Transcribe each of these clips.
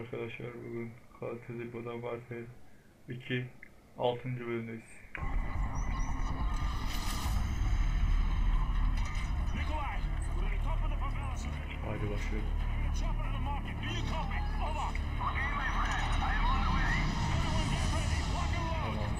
arkadaşlar, bugün kaliteli Modern Warfare 2 6. bölümdeyiz. Haydi başlayalım. Tamam.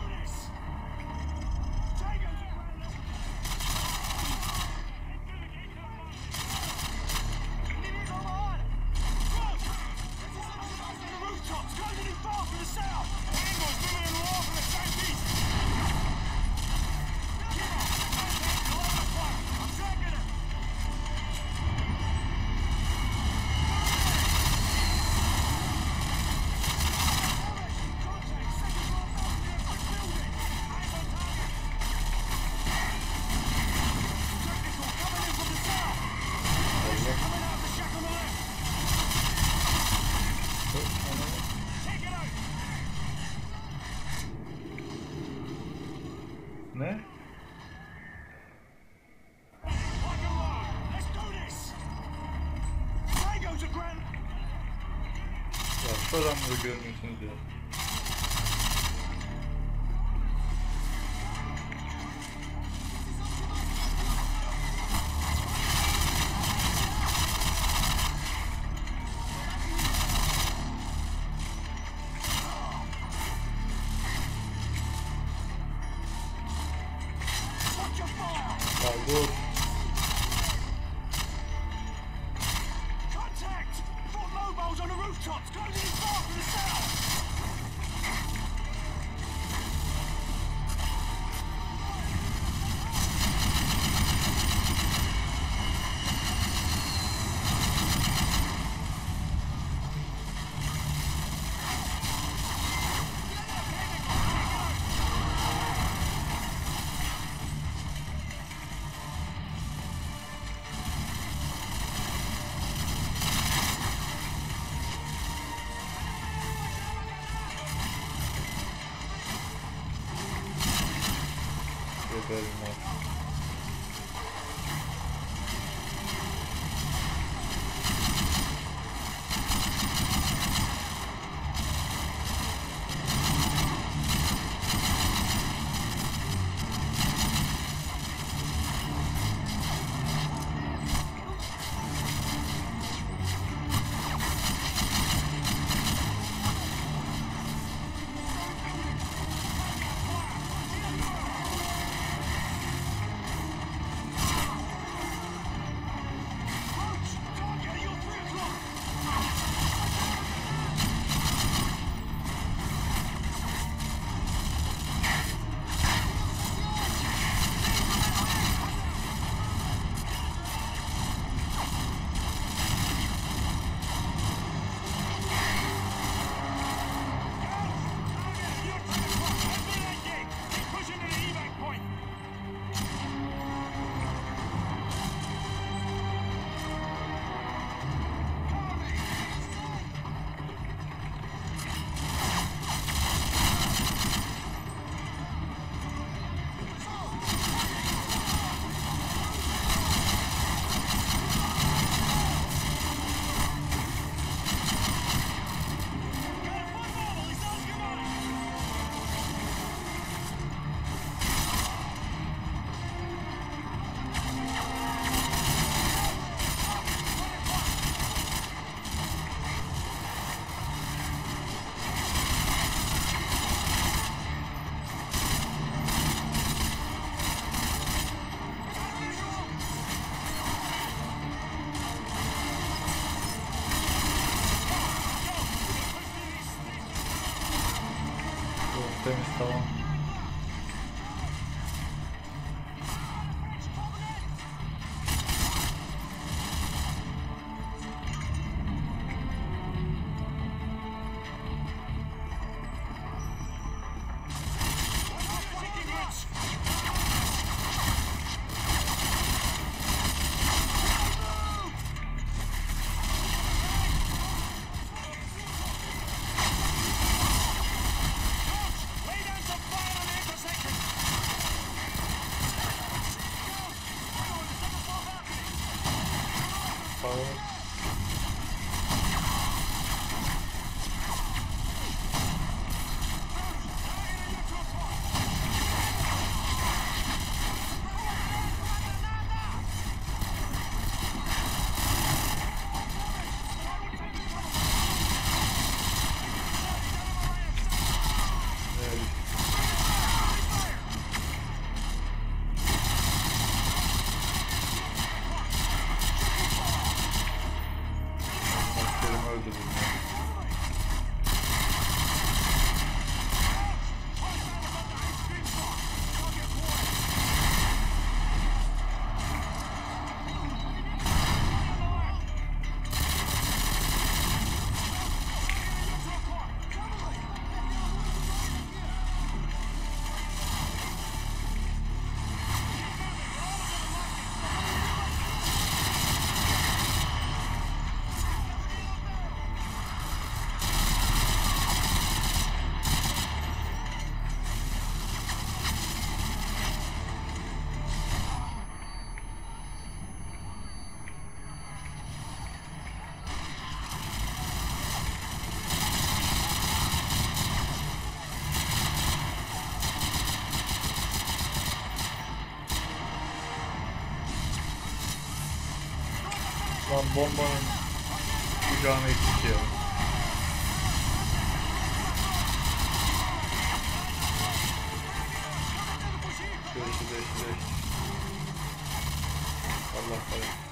Ne? Ya şu adamları görmüyorsunuz ya. Dur. Contact! Got mobiles on the rooftops! Closing in far from the south! Geberim var. Temiz, tamam. Lan bombanın kucağına eksik ya. Beş. Allah kahretsin.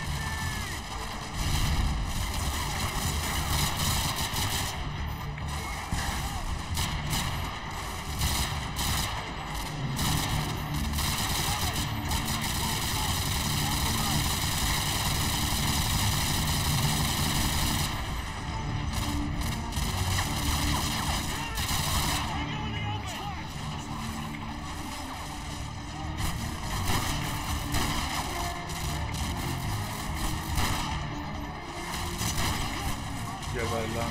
Geber lan.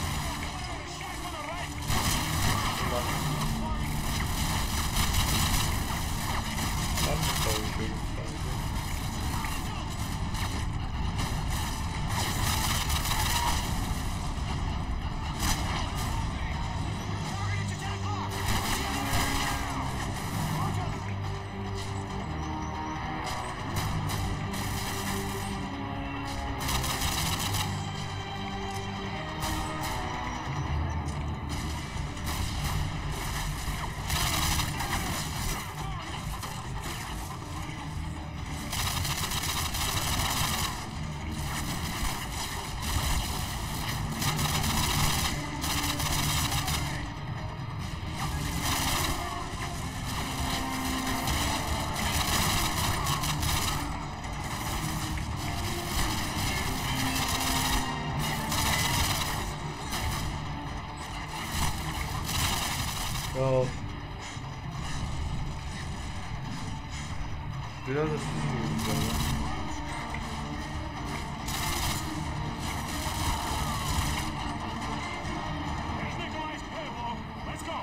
Ulan. Ben mi savaşıyorum sadece? Ya biraz da siz vurun galiba. Nikolai's Pueblo. Let's go.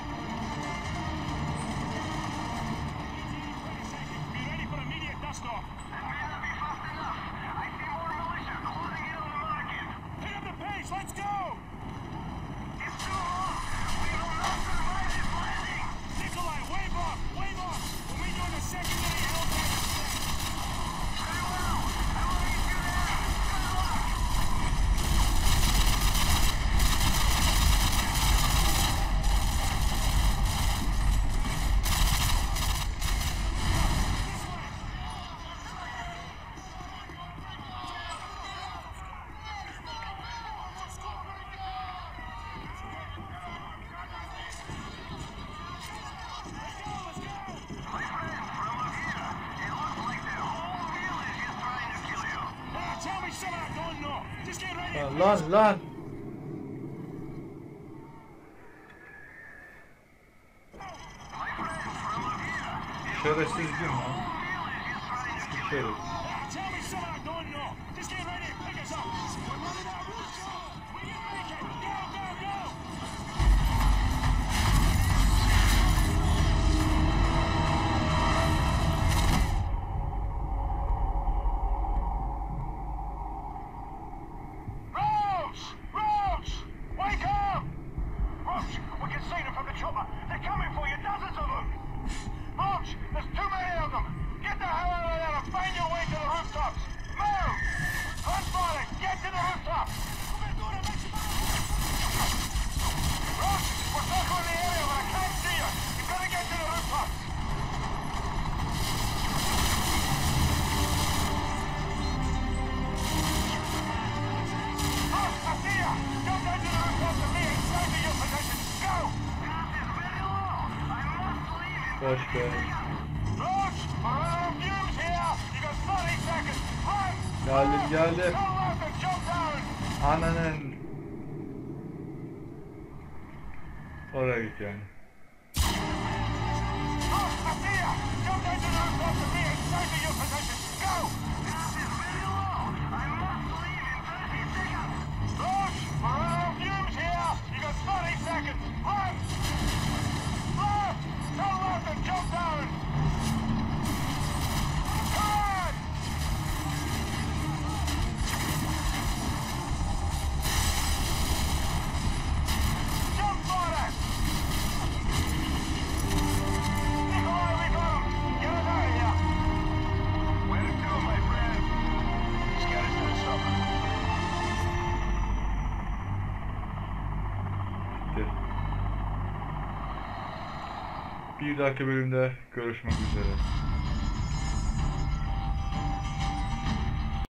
Be ready for immediate dust off. That may not be fast enough. I see more militia closing in on the market. Pick up the pace. Let's go. It's too long. We will not survive this landing. Nikolai, wave off. Wave off. When we join the secondary Hellcat. Very well. I will meet you there. Good luck. My friend, from up here, it looks like the whole village is trying to kill you. Tell me something I don't know. Just get ready. Ha, lan. My friend, from up here, it Şerefsiz gün lan. village is trying to kill you. Şerefsiz. Tell me something I don't know. Just get ready and pick us up. We're running out of room. We can make it. Go. Roach! Wake up! Roach, we can see them from the chopper. They're coming for you, dozens of them. Roach, there's too many of them. Get the hell out of there and find your way to the rooftops. Move! Gunfighter, get to the rooftops. Roach, we're circling the area, but I can't see you. You gotta get to the rooftops. Roach, I see you. Go down to the rooftops and me inside to your position. Go! Gas is very low. I must leave in Boş be. Roach, we're running on fumes here. You got 30 seconds. Run! Geldim. Go left and jump down. Ananın. Oraya git yani. Roach, I see ya. Jump down to the rooftops and me inside to your position. Go! Gas is very low. I must leave in 30 seconds. Roach, we're running on fumes here. You got 30 seconds. Run! Left! Go left and jump down. Run! Jump for it! bitti. Bir dahaki bölümde görüşmek üzere.